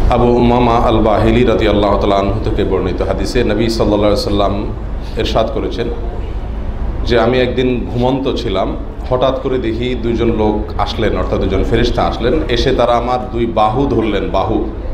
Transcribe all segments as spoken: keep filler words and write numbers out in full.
আবু উমামা আল বাহিলি রাদিয়াল্লাহু তাআলা আনহু থেকে বর্ণিত হাদিসে নবী সাল্লাল্লাহু আলাইহি সাল্লাম ইরশাদ করেছেন যে আমি একদিন ঘুমন্ত ছিলাম, হঠাৎ করে দেখি দুইজন লোক আসলেন, অর্থাৎ দুজন ফেরেশতা আসলেন। এসে তারা আমার দুই বাহু ধরলেন, বাহু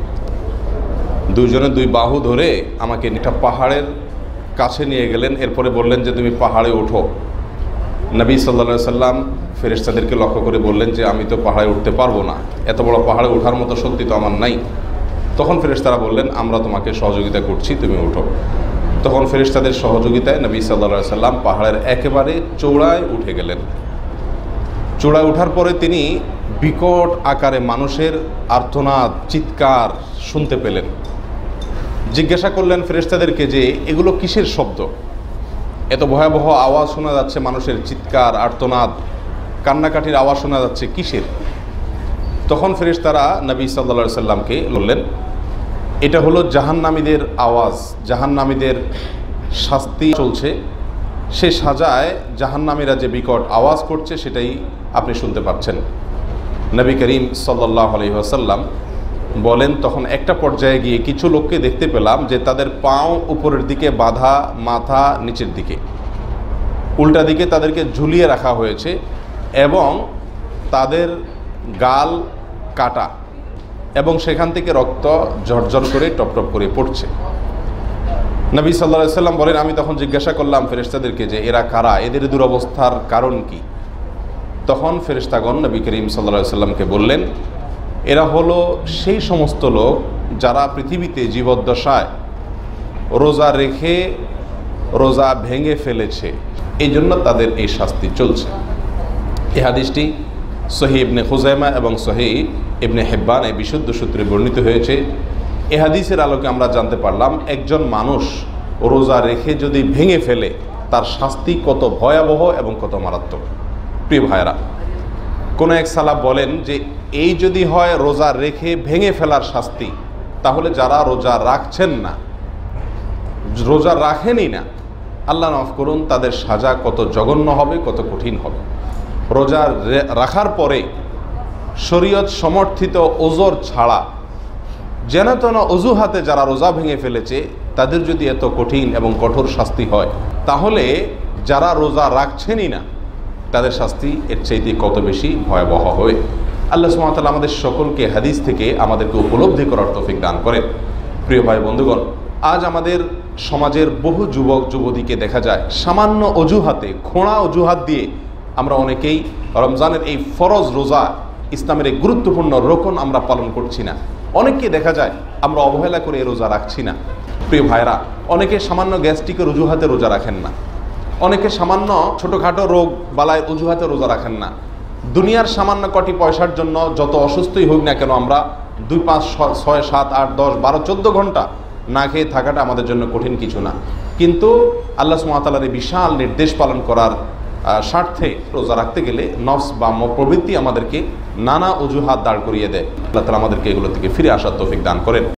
দুইজনে দুই বাহু ধরে আমাকে একটা পাহাড়ের কাছে নিয়ে গেলেন। এরপরে বললেন যে তুমি পাহাড়ে ওঠো। নবী সাল্লাল্লাহু আলাইহি সাল্লাম ফেরেশতাদেরকে লক্ষ্য করে বললেন যে আমি তো পাহাড়ে উঠতে পারবো না, এত বড় পাহাড়ে ওঠার মতো শক্তি তো আমার নাই। তখন ফেরেশতারা বললেন আমরা তোমাকে সহযোগিতা করছি, তুমি ওঠো। তখন ফেরেশতাদের সহযোগিতায় নবী সাল্লাল্লাহু আলাইহি সাল্লাম পাহাড়ের একেবারে চূড়ায় উঠে গেলেন। চূড়ায় ওঠার পরে তিনি বিকট আকারে মানুষের আর্তনাদ, চিৎকার শুনতে পেলেন। জিজ্ঞাসা করলেন ফেরেশতাদেরকে যে এগুলো কিসের শব্দ, এত ভয়াবহ আওয়াজ শোনা যাচ্ছে, মানুষের চিৎকার, আর্তনাদ, কান্নাকাটির আওয়াজ শোনা যাচ্ছে, কিসের? তখন ফেরেশতারা নবী সাল্লাল্লাহু আলাইহি সাল্লামকে বললেন এটা হলো জাহান্নামীদের আওয়াজ, জাহান্নামীদের শাস্তি চলছে, সে সাজায় জাহান্নামীরা যে বিকট আওয়াজ করছে সেটাই আপনি শুনতে পাচ্ছেন। নবী করিম সাল্লাল্লাহু আলাইহি ওয়াসাল্লাম বলেন তখন একটা পর্যায়ে গিয়ে কিছু লোককে দেখতে পেলাম যে তাদের পাও উপরের দিকে বাঁধা, মাথা নিচের দিকে, উল্টা দিকে তাদেরকে ঝুলিয়ে রাখা হয়েছে এবং তাদের গাল কাটা এবং সেখান থেকে রক্ত ঝরঝর করে টপটপ করে পড়ছে। নবী সাল্লাল্লাহু আলাইহি সাল্লাম বলেন আমি তখন জিজ্ঞাসা করলাম ফেরেশতাদেরকে যে এরা কারা, এদের দুরবস্থার কারণ কি? তখন ফেরেশতাগণ নবী করিম সাল্লাল্লাহু আলাইহি সাল্লামকে বললেন এরা হলো সেই সমস্ত লোক যারা পৃথিবীতে জীবদ্দশায় রোজা রেখে রোজা ভেঙে ফেলেছে, এই জন্য তাদের এই শাস্তি চলছে। এই হাদিসটি সহিহ ইবনে খুজাইমা এবং সহিহ ইবনে হিব্বান এই বিশুদ্ধ সূত্রে বর্ণিত হয়েছে। এই হাদিসের আলোকে আমরা জানতে পারলাম একজন মানুষ রোজা রেখে যদি ভেঙে ফেলে তার শাস্তি কত ভয়াবহ এবং কত মারাত্মক। প্রিয় ভাইরা, কোনো এক সালাফ বলেন যে এই যদি হয় রোজা রেখে ভেঙে ফেলার শাস্তি, তাহলে যারা রোজা রাখছেন না, রোজা রাখেনই না, আল্লাহ মাফ করুন, তাদের সাজা কত জঘন্য হবে, কত কঠিন হবে। রোজা রাখার পরে শরীয়ত সমর্থিত ওজর ছাড়া যেন তেন অজুহাতে যারা রোজা ভেঙে ফেলেছে তাদের যদি এত কঠিন এবং কঠোর শাস্তি হয়, তাহলে যারা রোজা রাখছেনই না তাদের শাস্তি এর চাইতে কত বেশি ভয়াবহ হবে। আল্লাহ সুবহানাহু ওয়া তাআলা আমাদের সকলকে হাদিস থেকে আমাদেরকে উপলব্ধি করার তৌফিক দান করেন। প্রিয় ভাই বন্ধুগণ, আজ আমাদের সমাজের বহু যুবক যুবতীকে দেখা যায় সামান্য অজুহাতে, খোঁড়া অজুহাত দিয়ে আমরা অনেকেই রমজানের এই ফরজ রোজা, ইসলামের এই গুরুত্বপূর্ণ রোকন আমরা পালন করছি না। অনেককে দেখা যায় আমরা অবহেলা করে এই রোজা রাখছি না। প্রিয় ভাইরা, অনেকে সামান্য গ্যাস্ট্রিকের অজুহাতে রোজা রাখেন না, অনেকে সামান্য ছোটোখাটো রোগ বালায় অজুহাতে রোজা রাখেন না। দুনিয়ার সামান্য কটি পয়সার জন্য যত অসুস্থই হোক না কেন আমরা দুই পাঁচ ছয় সাত আট দশ বারো চোদ্দো ঘন্টা না খেয়ে থাকাটা আমাদের জন্য কঠিন কিছু না। কিন্তু আল্লাহ সুবহানাহু ওয়া তাআলার বিশাল নির্দেশ পালন করার স্বার্থে রোজা রাখতে গেলে নফস বা প্রবৃত্তি আমাদেরকে নানা অজুহাত দাঁড় করিয়ে দেয়। আল্লাহ তাআলা আমাদেরকে এগুলো থেকে ফিরে আসার তৌফিক দান করেন।